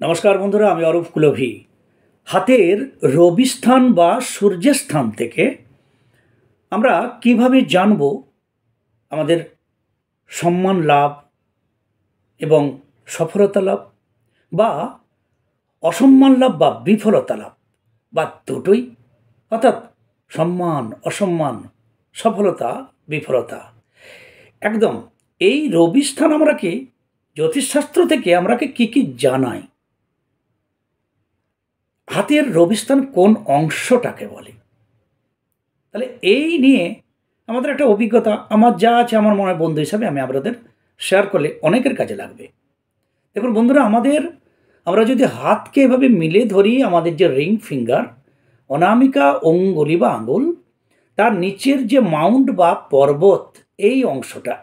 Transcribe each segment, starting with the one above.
নমস্কার বন্ধুরা, আমি অরূপ কুলভি। হাতের রবিস্থান বা সূর্যের স্থান থেকে আমরা কিভাবে জানব আমাদের সম্মান লাভ এবং সফলতা লাভ, বা অসম্মান লাভ বা বিফলতা লাভ, বা দুটোই, অর্থাৎ সম্মান অসম্মান, সফলতা বিফলতা। একদম এই রবিস্থান আমরাকে জ্যোতিষশাস্ত্র থেকে আমরাকে কি জানায়, হাতের রবিস্থান কোন অংশটাকে বলে। তাহলে এই নিয়ে আমাদের একটা অভিজ্ঞতা আমার যা আছে, আমার মনে বন্ধু হিসাবে আমি আপনাদের শেয়ার করলে অনেকের কাজে লাগবে। দেখুন বন্ধুরা, আমরা যদি হাতকে এভাবে মিলে ধরি, আমাদের যে রিং ফিঙ্গার, অনামিকা অঙ্গুলি বা আঙুল, তার নিচের যে মাউন্ট বা পর্বত, এই অংশটা,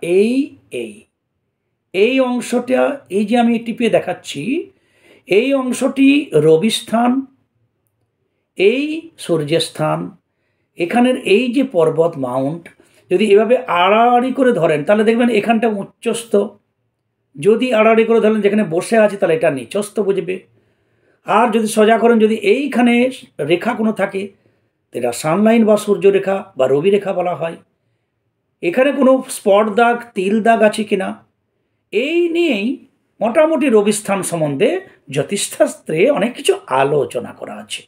এই অংশটা, এই যে আমি টিপে দেখাচ্ছি, এই অংশটি রবিস্থান, এই সূর্যস্থান। এখানের এই যে পর্বত মাউন্ট, যদি এভাবে আড়াআড়ি করে ধরেন তাহলে দেখবেন এখানটা উচ্চস্থ। যদি আড়াআড়ি করে ধরেন যেখানে বসে আছে তাহলে এটা নিচস্থ বুঝবে। আর যদি সোজা করেন, যদি এইখানে রেখা কোনো থাকে, এটা সানলাইন বা সূর্যরেখা বা রবি রেখা বলা হয়। এখানে কোনো স্পট দাগ, তিল দাগ আছে কিনা, এই নিয়েই মোটামুটি রবিস্থান সম্বন্ধে জ্যোতিষশাস্ত্রে অনেক কিছু আলোচনা করা আছে।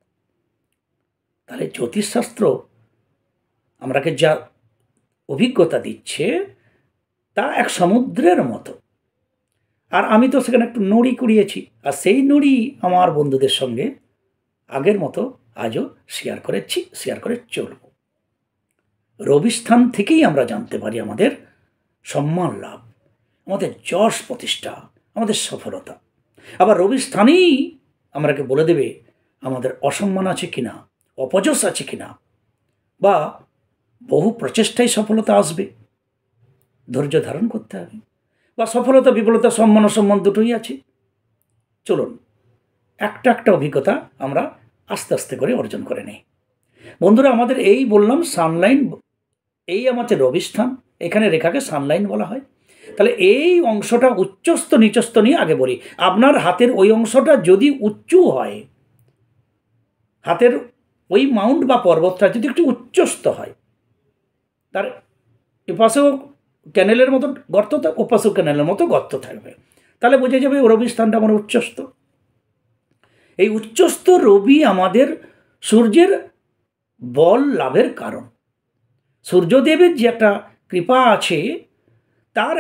তাহলে জ্যোতিষশাস্ত্র আমরাকে যা অভিজ্ঞতা দিচ্ছে তা এক সমুদ্রের মতো। আর আমি তো সেখানে একটু নুড়ি কুড়িয়েছি, আর সেই নুড়ি আমার বন্ধুদের সঙ্গে আগের মতো আজও শেয়ার করে চলব। রবিস্থান থেকেই আমরা জানতে পারি আমাদের সম্মান লাভ, আমাদের যশ প্রতিষ্ঠা, আমাদের সফলতা। আবার রবিস্থানেই আমরাকে বলে দেবে আমাদের অসম্মান আছে কিনা, অপযশ আছে কিনা, বা বহু প্রচেষ্টায় সফলতা আসবে, ধৈর্য ধারণ করতে হবে, বা সফলতা বিফলতা, সম্মান অসম্মান দুটোই আছে। চলুন একটা অভিজ্ঞতা আমরা আস্তে আস্তে করে অর্জন করে নিই। বন্ধুরা, আমাদের এই বললাম সানলাইন, এই আমাদের রবিস্থান, এখানে রেখাকে সানলাইন বলা হয়। তাহলে এই অংশটা উচ্চস্থ নিচস্থ নিয়ে আগে বলি। আপনার হাতের ওই অংশটা যদি উঁচু হয়, হাতের ওই মাউন্ট বা পর্বতটা যদি একটু উচ্চস্থ হয়, তার এপাশেও ক্যানেলের মতো গর্ত, ওপাশেও ক্যানেলের মতো গর্ত থাকবে, তাহলে বোঝা যাবে রবি স্থানটা আমার উচ্চস্থ। এই উচ্চস্থ রবি আমাদের সূর্যের বল লাভের কারণ। সূর্যদেবের যে একটা কৃপা আছে, তার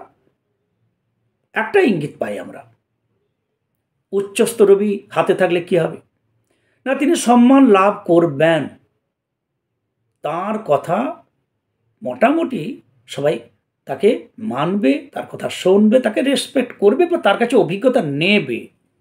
একটা ইঙ্গিত পাই আমরা। উচ্চস্থ রবি হাতে থাকলে কি হবে না, তিনি সম্মান লাভ করবেন। তার কথা মোটামুটি সবাই তাকে মানবে, তার কথা শুনবে, তাকে রেসপেক্ট করবে, বা তার কাছে অভিজ্ঞতা নেবে।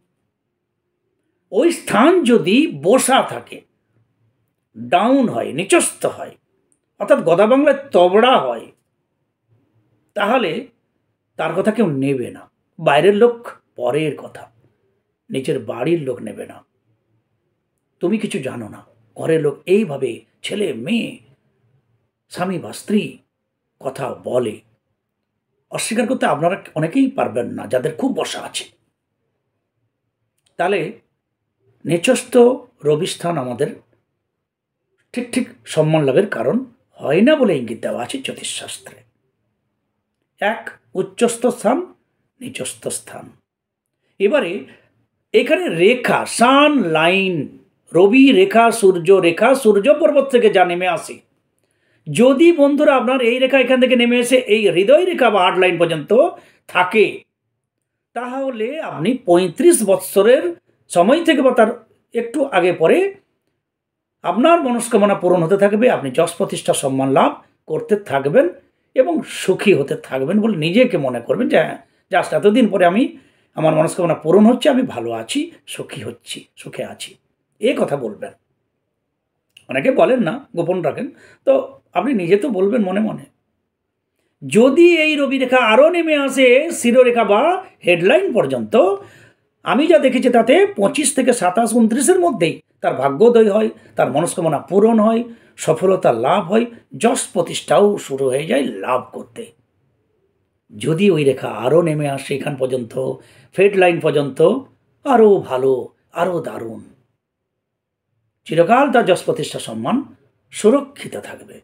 ওই স্থান যদি বসা থাকে, ডাউন হয়, নিচস্থ হয়, অর্থাৎ গদা বাংলায় তবড়া হয়, তাহলে তার কথা কেউ নেবে না। বাইরের লোক পরের কথা, নিজের বাড়ির লোক নেবে না। তুমি কিছু জানো না, ঘরের লোক এইভাবে ছেলে মেয়ে, স্বামী বা স্ত্রী কথা বলে। অস্বীকার করতে আপনারা অনেকেই পারবেন না, যাদের খুব বসা আছে। তাহলে নিচস্থ রবিস্থান আমাদের ঠিক সম্মান লাভের কারণ হয় না বলে ইঙ্গিত দেওয়া আছে জ্যোতিষশাস্ত্রে। এক উচ্চস্থ স্থান, নিচস্থ স্থান। এবারে এখানে রেখা, সান লাইন, রবি রেখা, সূর্য পর্বত থেকে যা নেমে আসে, যদি বন্ধুরা আপনার এই রেখা এখান থেকে নেমে এসে এই হৃদয় রেখা বা হার্ট লাইন পর্যন্ত থাকে, তাহলে আপনি 35 বৎসরের সময় থেকে বা তার একটু আগে পরে আপনার মনস্কামনা পূরণ হতে থাকবে, আপনি যশ প্রতিষ্ঠা সম্মান লাভ করতে থাকবেন এবং সুখী হতে থাকবেন বলে নিজেকে মনে করবেন যে হ্যাঁ, জাস্ট এতদিন পরে আমার মনস্কামনা পূরণ হচ্ছে, আমি ভালো আছি, সুখী হচ্ছি, সুখে আছি, এই কথা বলবেন। অনেকে বলেন না, গোপন রাখেন, তো আপনি নিজে তো বলবেন মনে মনে। যদি এই রবি রেখা আরও নেমে আসে শিরোরেখা বা হেডলাইন পর্যন্ত, আমি যা দেখেছি তাতে 25 থেকে 27, 29-এর মধ্যেই তার ভাগ্যোদয় হয়, তার মনস্কামনা পূরণ হয়, সফলতা লাভ হয়, যশ প্রতিষ্ঠাও শুরু হয়ে যায় লাভ করতে। যদি ওই রেখা আরও নেমে আসে এখান পর্যন্ত, ফেড লাইন পর্যন্ত, আরও ভালো, আরও দারুণ। চিরকাল তার যশ প্রতিষ্ঠা সম্মান সুরক্ষিত থাকবে।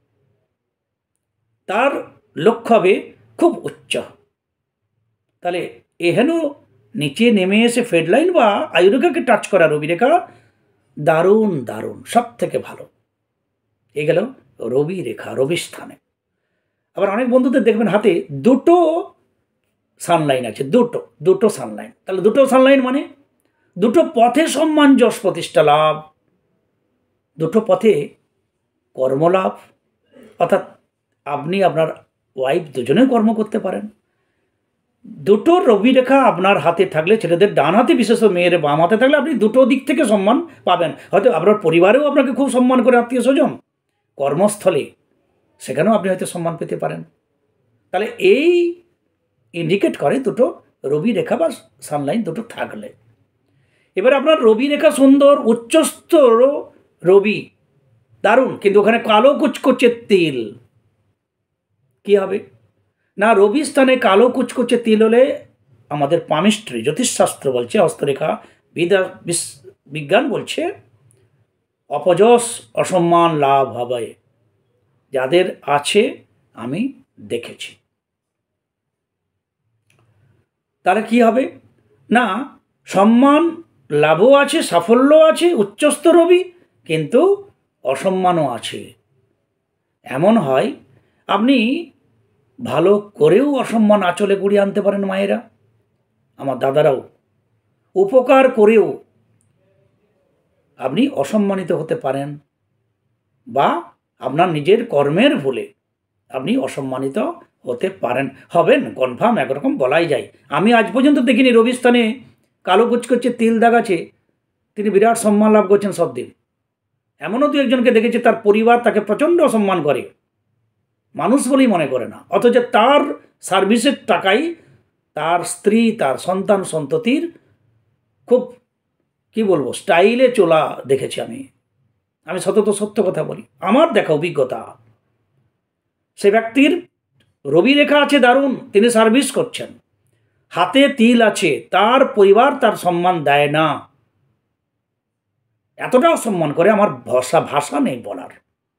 তার লক্ষ্য হবে খুব উচ্চ। তাহলে এহেন নিচে নেমে এসে ফেডলাইন বা আয়ুরেখাকে টাচ করা রবিরেখা দারুণ দারুণ, সব থেকে ভালো। এ গেল রবি রেখা, রবি স্থানে। আবার অনেক বন্ধুদের দেখবেন হাতে দুটো সানলাইন আছে, দুটো সানলাইন। তাহলে দুটো সানলাইন মানে দুটো পথে সম্মান যশ প্রতিষ্ঠা লাভ, দুটো পথে কর্মলাভ। অর্থাৎ আপনি আপনার ওয়াইফ দুজনেও কর্ম করতে পারেন। দুটো রবি রেখা আপনার হাতে থাকলে, ছেলেদের ডান হাতে বিশেষ মেয়ের বাম হাতে থাকলে আপনি দুটো দিক থেকে সম্মান পাবেন। হয়তো আপনার পরিবারেও আপনাকে খুব সম্মান করে, আত্মীয় স্বজন, কর্মস্থলে সেখানেও আপনি হয়তো সম্মান পেতে পারেন। তাহলে এই ইন্ডিকেট করে দুটো রবি রেখা বা সানলাইন দুটো থাকলে। এবার আপনার রবি রেখা সুন্দর, উচ্চস্থ রবি দারুণ, কিন্তু ওখানে কালো কুচকুচে তিল, কি হবে না? রবি স্থানে কালো কুচকুচে তিল হলে আমাদের পামিস্ট্রি জ্যোতিষশাস্ত্র বলছে, হস্তরেখা বিজ্ঞান বলছে অপযশ অসম্মান লাভ হবে। যাদের আছে আমি দেখেছি। তাহলে কি হবে না? সম্মান লাভও আছে, সাফল্য আছে, উচ্চস্থ রবি, কিন্তু অসম্মানও আছে। এমন হয় আপনি ভালো করেও অসম্মান আঁচলে কুড়িয়ে আনতে পারেন। মায়েরা, আমার দাদারাও, উপকার করেও আপনি অসম্মানিত হতে পারেন, বা আপনার নিজের কর্মের ভুলে আপনি অসম্মানিত হতে পারেন, হবেন কনফার্ম, একরকম বলাই যায়। আমি আজ পর্যন্ত দেখিনি রবি স্থানে কালো কুচকুচে তিল দাগ আছে, তিনি বিরাট সম্মান লাভ করছেন সব দিন। এমনও দু একজনকে দেখেছে তার পরিবার তাকে প্রচণ্ড অসম্মান করে, মানুষ বলেই মনে করে না, অথচ তার সার্ভিসের টাকাই তার স্ত্রী, তার সন্তান সন্ততির খুব কি বলবো স্টাইলে চলা দেখেছি আমি। সতত সত্য কথা বলি, আমার দেখা অভিজ্ঞতা। সে ব্যক্তির রবি রেখা আছে দারুণ, তিনি সার্ভিস করছেন, হাতে তিল আছে, তার পরিবার তার সম্মান দেয় না, এতটা অসম্মান করে আমার ভাষা নেই বলার।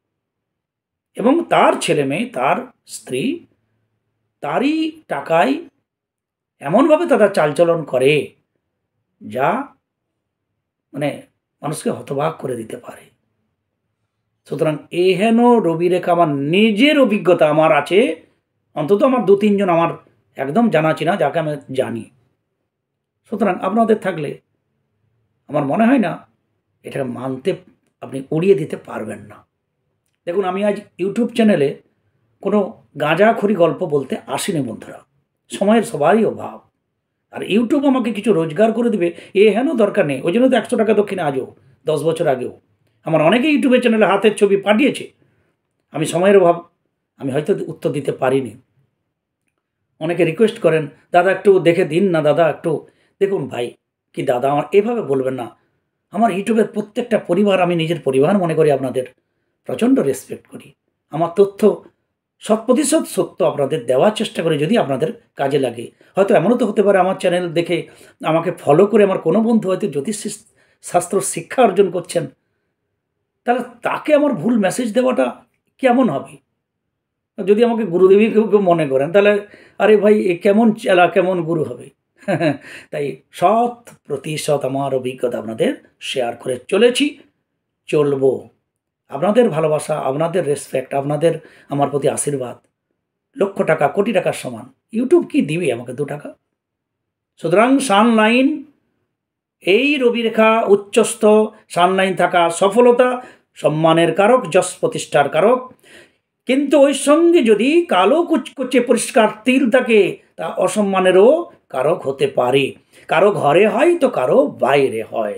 এবং তার ছেলে মেয়ে, তার স্ত্রী তারই টাকায় এমনভাবে তারা চালচলন করে যা মানে মানুষকে হতবাক করে দিতে পারে। সুতরাং এহেন রবি রেখা আমার নিজের অভিজ্ঞতা আমার আছে, অন্তত আমার 2-3 জন আমার একদম জানা চিনা, যাকে আমি জানি। সুতরাং আপনাদের থাকলে আমার মনে হয় না এটাকে মানতে আপনি উড়িয়ে দিতে পারবেন না। দেখুন, আমি আজ ইউটিউব চ্যানেলে কোনো গাঁজাখড়ি গল্প বলতে আসিনি বন্ধুরা, সময়ের সবারই অভাব। আর ইউটিউব আমাকে কিছু রোজগার করে দেবে এ হেন দরকার নেই। ওই জন্য তো 100 টাকা দক্ষিণে আজও, 10 বছর আগেও আমার অনেকে ইউটিউবের চ্যানেলে হাতের ছবি পাঠিয়েছে। আমি সময়ের অভাব, আমি হয়তো উত্তর দিতে পারিনি। অনেকে রিকোয়েস্ট করেন, দাদা একটু দেখে দিন না, দাদা একটু দেখুন। ভাই কি দাদা, আমার এভাবে বলবেন না। আমার ইউটিউবের প্রত্যেকটা পরিবার আমি নিজের পরিবার মনে করি, আপনাদের প্রচণ্ড রেসপেক্ট করি। আমার তথ্য 100% সত্য আপনাদের দেওয়ার চেষ্টা করি, যদি আপনাদের কাজে লাগে। হয়তো এমনও তো হতে পারে আমার চ্যানেল দেখে আমাকে ফলো করে আমার কোনো বন্ধু হয়তো জ্যোতিষ শাস্ত্র শিক্ষা অর্জন করছেন, তাহলে তাকে আমার ভুল মেসেজ দেওয়াটা কেমন হবে? যদি আমাকে গুরুদেবী কেউ কেউ মনে করেন, তাহলে আরে ভাই এ কেমন চেলা, কেমন গুরু হবে? তাই 100% আমার অভিজ্ঞতা আপনাদের শেয়ার করে চলেছি, চলবো। আপনাদের ভালোবাসা, আপনাদের রেসপেক্ট, আপনাদের আমার প্রতি আশীর্বাদ লক্ষ টাকা, কোটি টাকার সমান। ইউটিউব কি দিবে আমাকে 2 টাকা? সুতরাং সানলাইন, এই রবিরেখা উচ্চস্থ সানলাইন থাকা সফলতা, সম্মানের কারক, যশ প্রতিষ্ঠার কারক। কিন্তু ওই সঙ্গে যদি কালো কুচকুচে পরিষ্কার তিল থাকে, তা অসম্মানেরও কারক হতে পারে। কারো ঘরে হয় তো কারো বাইরে হয়।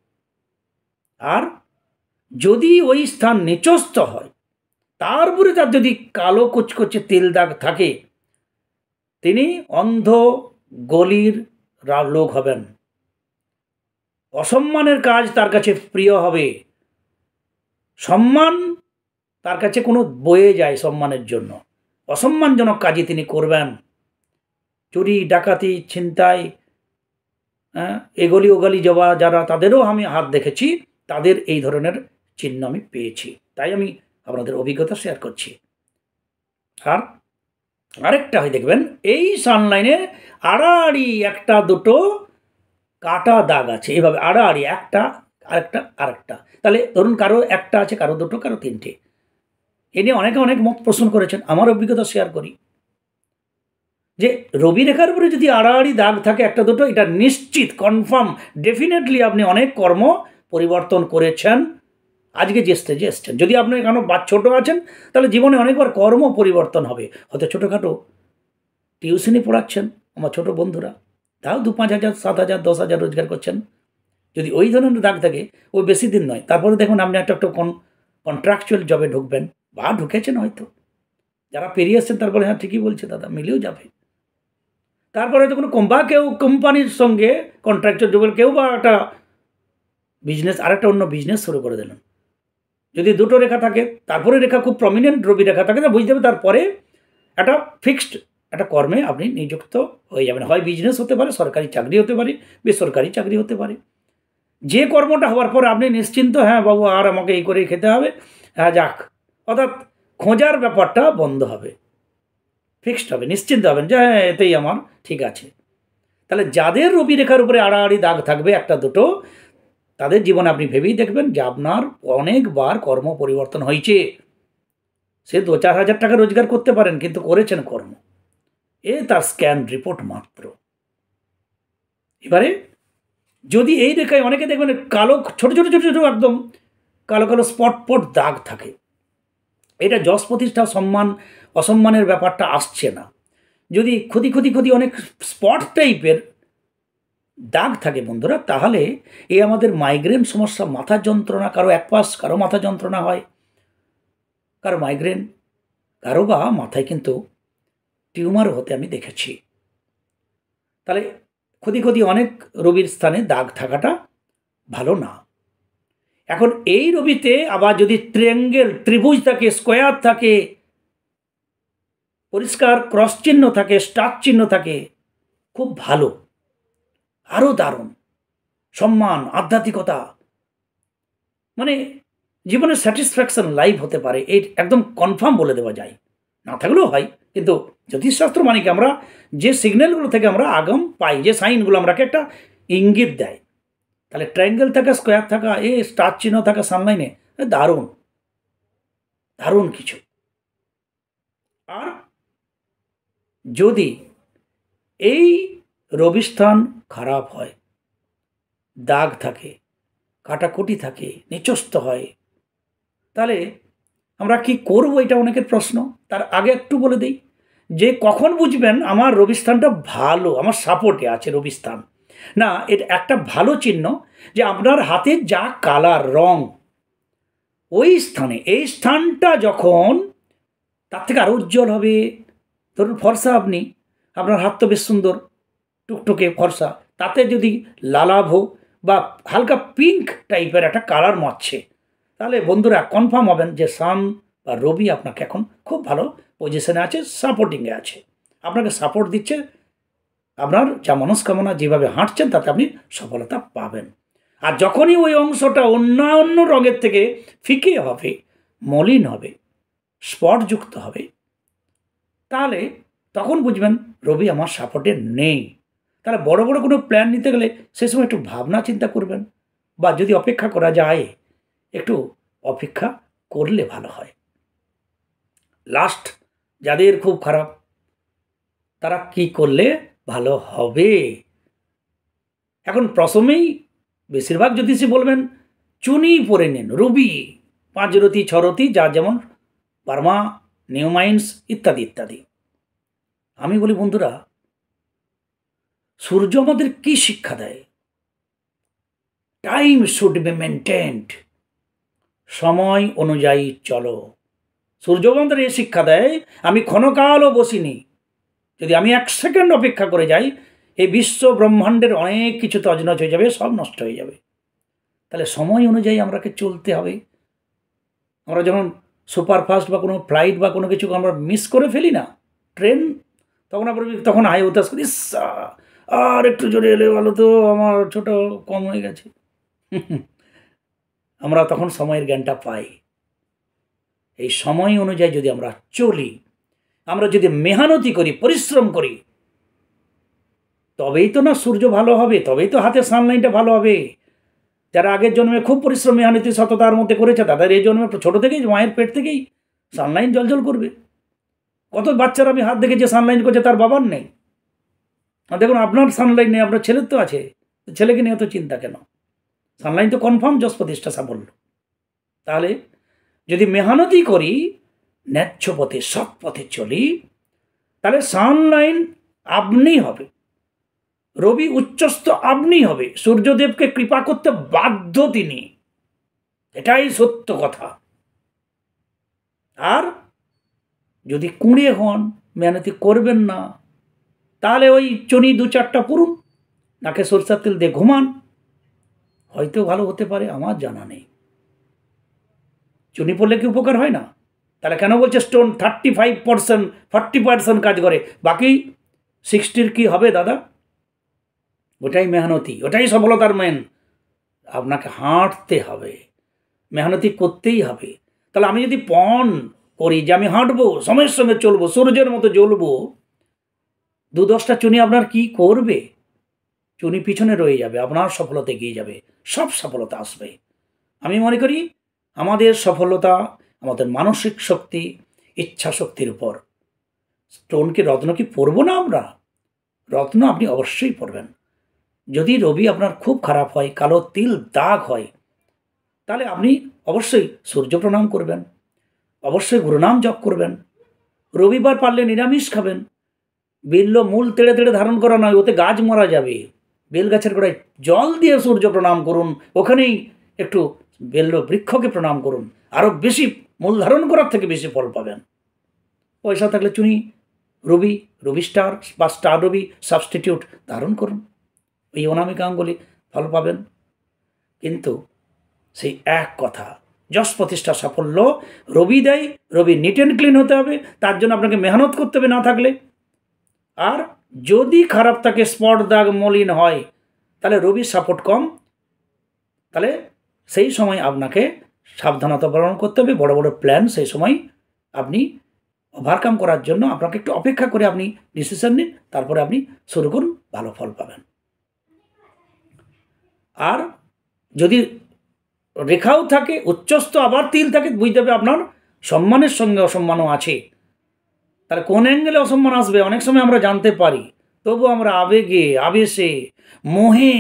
আর যদি ওই স্থান নিচস্থ হয়, তারপরে তার যদি কালো কুচকুচে তিল দাগ থাকে, তিনি অন্ধ গলির লোক হবেন। অসম্মানের কাজ তার কাছে প্রিয় হবে, সম্মান তার কাছে কোনো বয়ে যায় সম্মানের জন্য, অসম্মানজনক কাজই তিনি করবেন। চুরি, ডাকাতি, ছিনতাই, এগলি ওগলি যাওয়া যারা, তাদেরও আমি হাত দেখেছি, তাদের এই ধরনের চিহ্ন আমি পেয়েছি। তাই আমি আপনাদের অভিজ্ঞতা শেয়ার করছি। আর আরেকটা হয় দেখবেন, এই সানলাইনে আড়াআড়ি একটা দুটো কাটা দাগ আছে, এভাবে আড়াআড়ি একটা আরেকটা আরেকটা। তাহলে ধরুন কারো একটা আছে, কারো দুটো, কারো তিনটে। এ নিয়ে অনেকে অনেক মত প্রশ্ন করেছেন, আমার অভিজ্ঞতা শেয়ার করি যে রবি রেখার উপরে যদি আড়াআড়ি দাগ থাকে একটা দুটো, এটা নিশ্চিত কনফার্ম ডেফিনেটলি আপনি অনেক কর্ম পরিবর্তন করেছেন, আজকে যে স্টেজে এসছেন। যদি আপনি এখনো ছোটো আছেন, তাহলে জীবনে অনেকবার কর্ম পরিবর্তন হবে। হয়তো ছোটোখাটো টিউশনি পড়াচ্ছেন আমার ছোটো বন্ধুরা, তাও 2-5 হাজার 7 হাজার 10 হাজার রোজগার করছেন। যদি ওই ধরনের দাগ থাকে, ওই বেশি দিন নয়, তারপরে দেখুন আপনি একটা কন্ট্রাকচুয়াল জবে ঢুকবেন, বা ঢুকেছেন হয়তো। যারা পেরিয়ে এসছেন তারপরে হ্যাঁ ঠিকই বলছে দাদা, মিলেও যাবে। তারপরে হয়তো কোনো কেউ কোম্পানির সঙ্গে কন্ট্রাকচুয়াল জবে, কেউ বা একটা বিজনেস, আরেকটা অন্য বিজনেস শুরু করে দিলেন। যদি দুটো রেখা থাকে, তারপরে রেখা খুব প্রমিনেন্ট রবি রেখা থাকে, তা বুঝতে হবে তারপরে একটা ফিক্সড একটা কর্মে আপনি নিযুক্ত হয়ে যাবেন। হয় বিজনেস হতে পারে, সরকারি চাকরি হতে পারে, বেসরকারি চাকরি হতে পারে। যে কর্মটা হওয়ার পর আপনি নিশ্চিন্ত, হ্যাঁ বাবু আর আমাকে এই করেই খেতে হবে, হ্যাঁ যাক, অর্থাৎ খোঁজার ব্যাপারটা বন্ধ হবে, ফিক্সড হবে, নিশ্চিন্ত হবেন যে হ্যাঁ এতেই আমার ঠিক আছে। তাহলে যাদের রবি রেখার উপরে আড়াআড়ি দাগ থাকবে একটা দুটো, তাদের জীবনে আপনি ভেবেই দেখবেন যে আপনার অনেকবার কর্ম পরিবর্তন হয়েছে। সে 2-4 হাজার টাকা রোজগার করতে পারেন, কিন্তু করেছেন কর্ম, এ তার স্ক্যান রিপোর্ট মাত্র। এবারে যদি এই রেখায় অনেকে দেখবেন কালো ছোট ছোট ছোট ছোট একদম কালো কালো স্পট দাগ থাকে, এটা যশ প্রতিষ্ঠা সম্মান অসম্মানের ব্যাপারটা আসছে না। যদি ক্ষতি অনেক স্পট টাইপের দাগ থাকে বন্ধুরা, তাহলে এই আমাদের মাইগ্রেন সমস্যা, মাথা যন্ত্রণা, কারো এক পাশ, কারো মাথা যন্ত্রণা হয়, কারো মাইগ্রেন, কারো বা মাথায় কিন্তু টিউমার হতে আমি দেখেছি। তাহলে ক্ষতি অনেক রবির স্থানে দাগ থাকাটা ভালো না। এখন এই রবিতে আবার যদি ট্রায়াঙ্গেল, ত্রিভুজ থাকে, স্কোয়ার থাকে, পরিষ্কার ক্রস চিহ্ন থাকে, স্টার চিহ্ন থাকে, খুব ভালো, আরও দারুণ সম্মান, আধ্যাত্মিকতা, মানে জীবনের স্যাটিসফ্যাকশন লাইফ হতে পারে, এই একদম কনফার্ম বলে দেওয়া যায়। না থাকলেও হয়, কিন্তু জ্যোতিষশাস্ত্র মানে কি, আমরা যে সিগন্যালগুলো থেকে আমরা আগম পাই, যে সাইনগুলো আমাকে একটা ইঙ্গিত দেয়। তাহলে ট্রায়াঙ্গেল থাকা, স্কোয়ার থাকা, স্টার চিহ্ন থাকা সানলাইনে দারুণ দারুণ কিছু। আর যদি এই রবিস্থান খারাপ হয়, দাগ থাকে, কাটাকুটি থাকে, নিচস্ত হয়, তাহলে আমরা কি করব, এটা অনেকের প্রশ্ন। তার আগে একটু বলে দিই যে কখন বুঝবেন আমার রবিস্থানটা ভালো, আমার সাপোর্টে আছে রবিস্থান। না, এটা একটা ভালো চিহ্ন যে আপনার হাতে যা কালার রং, ওই স্থানে এই স্থানটা যখন তার থেকে আরও উজ্জ্বল হবে। ধরুন ফর্সা আপনি, আপনার হাত তো বেশ সুন্দর টুকটুকে ফর্সা, তাতে যদি লালাভ বা হালকা পিঙ্ক টাইপের একটা কালার মারছে, তাহলে বন্ধুরা কনফার্ম হবেন যে সান বা রবি আপনাকে এখন খুব ভালো পজিশনে আছে, সাপোর্টিংয়ে আছে, আপনাকে সাপোর্ট দিচ্ছে। আপনার যা মনস্কামনা, যেভাবে হাঁটছেন তাতে আপনি সফলতা পাবেন। আর যখনই ওই অংশটা অন্য রঙের থেকে ফিকে হবে, মলিন হবে, স্পটযুক্ত হবে, তাহলে তখন বুঝবেন রবি আমার সাপোর্টে নেই। তাহলে বড় কোনো প্ল্যান নিতে গেলে সে সময় একটু ভাবনা চিন্তা করবেন, বা যদি অপেক্ষা করা যায় একটু অপেক্ষা করলে ভালো হয়। লাস্ট যাদের খুব খারাপ, তারা কি করলে ভালো হবে? এখন প্রথমেই বেশিরভাগ জ্যোতিষী বলবেন চুনি পরে নিন, রবি 5 রতি 6 রতি, যা যেমন বার্মা, নিউমাইন্স ইত্যাদি ইত্যাদি। আমি বলি বন্ধুরা, সূর্য আমাদের কি শিক্ষা দেয়? টাইম শুড বি মেনটেন্ড, সময় অনুযায়ী চলো। সূর্য আমাদের এই শিক্ষা দেয়, আমি ক্ষণকালও বসিনি, যদি আমি 1 সেকেন্ড অপেক্ষা করে যাই, এই বিশ্ব ব্রহ্মাণ্ডের অনেক কিছু তছনছ হয়ে যাবে, সব নষ্ট হয়ে যাবে। তাহলে সময় অনুযায়ী আমাকে চলতে হবে। আমরা যখন সুপারফাস্ট বা কোনো ফ্লাইট বা কোনো কিছু আমরা মিস করে ফেলি না, ট্রেন, তখন আমরা তখন হাই হতাশ করি, আর একটু জোরে এলে ভালো তো, আমার ছোট কম হয়ে গেছে। আমরা তখন সময়ের জ্ঞানটা পাই। এই সময় অনুযায়ী যদি আমরা চলি, আমরা যদি মেহনতি করি, পরিশ্রম করি, তবেই তো না সূর্য ভালো হবে, তবেই তো হাতের সানলাইনটা ভালো হবে। যারা আগের জন্মে খুব পরিশ্রম মেহনতি সততার মধ্যে করেছে, তাদের এই জন্মে ছোটো থেকেই মায়ের পেট থেকেই সানলাইন জলজল করবে। কত বাচ্চারা আমি হাত দেখে যে সানলাইন করছে তার বাবার নেই। দেখুন আপনার সানলাইন নেই, আপনার ছেলের তো আছে, ছেলেকে নিয়ে এত চিন্তা কেন? সানলাইন তো কনফার্ম যশ প্রতিষ্ঠা সাফল্য। তাহলে যদি মেহনতি করি, ন্যায্য পথে সৎ পথে চলি, তাহলে সানলাইন আপনি হবে, রবি উচ্চস্থ আপনি হবে, সূর্যদেবকে কৃপা করতে বাধ্য তিনি, এটাই সত্য কথা। আর যদি কুঁড়ে হন, মেহনতি করবেন না, তাহলে ওই চনি 2-4টা পুরুন, নাকে সরষের তেল দিয়ে ঘুমান, হয়তো ভালো হতে পারে, আমার জানা নেই। চুনি পড়লে কি উপকার হয় না? তাহলে কেন বলছে স্টোন 35%, 40% কাজ করে, বাকি 60 কি হবে দাদা? ওটাই মেহনতি, ওটাই সফলতার মেন। আপনাকে হাঁটতে হবে, মেহনতি করতেই হবে। তাহলে আমি যদি পণ করি যে আমি হাঁটবো, সময়ের সঙ্গে চলবো, সূর্যের মতো জ্বলবো, 2-10টা চুনি আপনার কি করবে? চুনি পিছনে রয়ে যাবে, আপনার সফলতা এগিয়ে যাবে, সব সফলতা আসবে। আমি মনে করি আমাদের সফলতা আমাদের মানসিক শক্তি, ইচ্ছা শক্তির উপর। স্টোন কি, রত্ন কি পরবো না আমরা? রত্ন আপনি অবশ্যই পরবেন। যদি রবি আপনার খুব খারাপ হয়, কালো তিল দাগ হয়, তাহলে আপনি অবশ্যই সূর্য প্রণাম করবেন, অবশ্যই গুরুনাম জপ করবেন। রবিবার পারলে নিরামিষ খাবেন। বেল্ল মূল তেড়ে তেড়ে ধারণ করা নয়, ওতে গাছ মারা যাবে। বেল গাছের গোড়ায় জল দিয়ে সূর্য প্রণাম করুন, ওখানেই একটু বেল্ল বৃক্ষকে প্রণাম করুন, আরও বেশি মূল ধারণ করার থেকে বেশি ফল পাবেন। পয়সা থাকলে চুনি রবি স্টার বা স্টার রবি সাবস্টিটিউট ধারণ করুন, এই অনামিকা অঙ্গুলি ফল পাবেন। কিন্তু সেই এক কথা, যশ প্রতিষ্ঠা সাফল্য রবি দেয়, রবি নিট অ্যান্ড ক্লিন হতে হবে, তার জন্য আপনাকে মেহনত করতে হবে না থাকলে। আর যদি খারাপ থাকে, স্পট দাগ মলিন হয়, তাহলে রবির সাপোর্ট কম, তাহলে সেই সময় আপনাকে সাবধানতা অবলম্বন করতে হবে। বড় বড় প্ল্যান সেই সময় আপনি ওভারকাম করার জন্য আপনাকে একটু অপেক্ষা করে আপনি ডিসিশন নিন, তারপরে আপনি শুরু করুন, ভালো ফল পাবেন। আর যদি রেখাও থাকে উচ্চস্থ আবার তিল থাকে, বুঝতে হবে আপনার সম্মানের সঙ্গে অসম্মানও আছে। তাহলে কোন অ্যাঙ্গেলে অসম্মান আসবে অনেক সময় আমরা জানতে পারি, তবু আমরা আবেগে, আবেশে, মোহে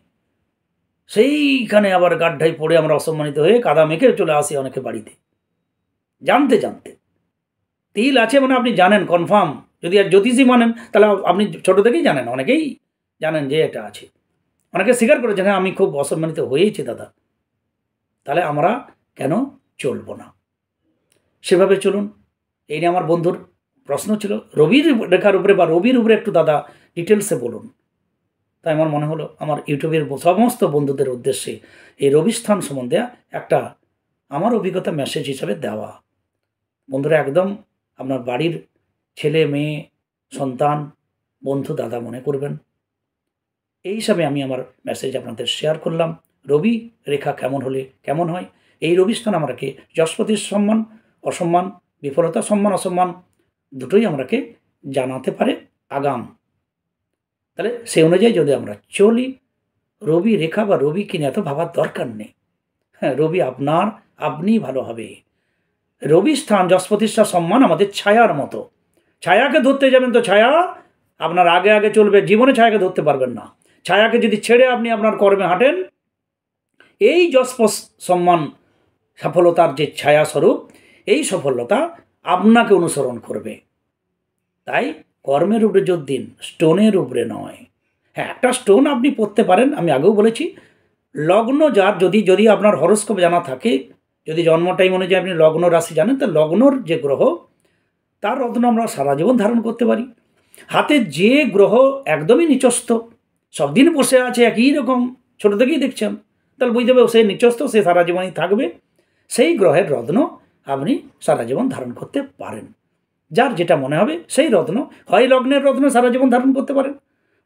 সেইখানে আবার গাড্ডায় পড়ে আমরা অসম্মানিত হয়ে কাদা মেখে চলে আসি অনেকে বাড়িতে, জানতে জানতে। তিল আছে মানে আপনি জানেন কনফার্ম, যদি আর জ্যোতিষী মানেন তাহলে আপনি ছোটো থেকেই জানেন, অনেকেই জানেন যে এটা আছে, অনেকে স্বীকার করেছেন হ্যাঁ আমি খুব অসম্মানিত হয়েছি দাদা। তাহলে আমরা কেন চলবো না? সেভাবে চলুন। এই নিয়ে আমার বন্ধুর প্রশ্ন ছিল, রবির রেখার উপরে বা রবির উপরে একটু দাদা ডিটেলসে বলুন। তাই আমার মনে হলো আমার ইউটিউবের সমস্ত বন্ধুদের উদ্দেশ্যে এই রবি স্থান সম্বন্ধে একটা আমার অভিজ্ঞতা মেসেজ হিসাবে দেওয়া। বন্ধুরা একদম আপনার বাড়ির ছেলে মেয়ে সন্তান বন্ধু দাদা মনে করবেন, এই হিসাবে আমি আমার মেসেজ আপনাদের শেয়ার করলাম। রবি রেখা কেমন হলে কেমন হয়, এই রবি স্থান আমাকে যশপতির সম্মান অসম্মান, বিফলতা সম্মান অসম্মান দুটোই আমাকে জানাতে পারে আগাম। তাহলে সেই অনুযায়ী যদি আমরা চলি, রবি রেখা বা রবি কিনে এত ভাবার দরকার নেই। হ্যাঁ, রবি আপনি ভালো হবে। রবি স্থান যশ প্রতিষ্ঠা সম্মান আমাদের ছায়ার মতো, ছায়াকে ধরতে যাবেন তো ছায়া আপনার আগে আগে চলবে, জীবনে ছায়াকে ধরতে পারবেন না। ছায়াকে যদি ছেড়ে আপনি আপনার কর্মে হাঁটেন, এই যশ সম্মান সফলতার যে ছায়া স্বরূপ, এই সফলতা আপনাকে অনুসরণ করবে। তাই কর্মের উপরে জোর দিন, স্টোনের উপরে নয়। হ্যাঁ, একটা স্টোন আপনি পড়তে পারেন, আমি আগেও বলেছি, লগ্ন যার যদি আপনার হরোস্কোপ জানা থাকে, যদি জন্ম টাইম অনুযায়ী আপনি লগ্ন রাশি জানেন, তা লগ্নর যে গ্রহ তার রত্ন আমরা সারা জীবন ধারণ করতে পারি। হাতে যে গ্রহ একদমই নিচস্থ, সব দিন বসে আছে একই রকম, ছোটো থেকেই দেখছেন, তাহলে বুঝতে হবে সে নিচস্থ, সে সারা জীবনই থাকবে। সেই গ্রহের রত্ন আপনি সারা জীবন ধারণ করতে পারেন। যার যেটা মনে হবে সেই রত্ন, হয় লগ্নের রত্ন সারা জীবন ধারণ করতে পারেন,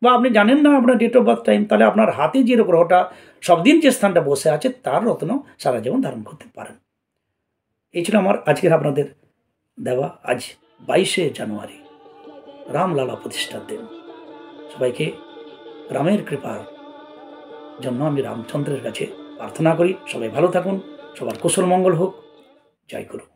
বা আপনি জানেন না আপনার ডেট অফ বার্থ টাইম, তাহলে আপনার হাতে যে গ্রহটা সব দিন যে স্থানটা বসে আছে তার রত্ন সারা জীবন ধারণ করতে পারেন। এই ছিল আমার আজকের আপনাদের দেওয়া আজ 22শে জানুয়ারি রামলালা প্রতিষ্ঠার দিন। সবাইকে রামের কৃপার জন্য আমি রামচন্দ্রের কাছে প্রার্থনা করি সবাই ভালো থাকুন, সবার কুশল মঙ্গল হোক। জয় গুরু।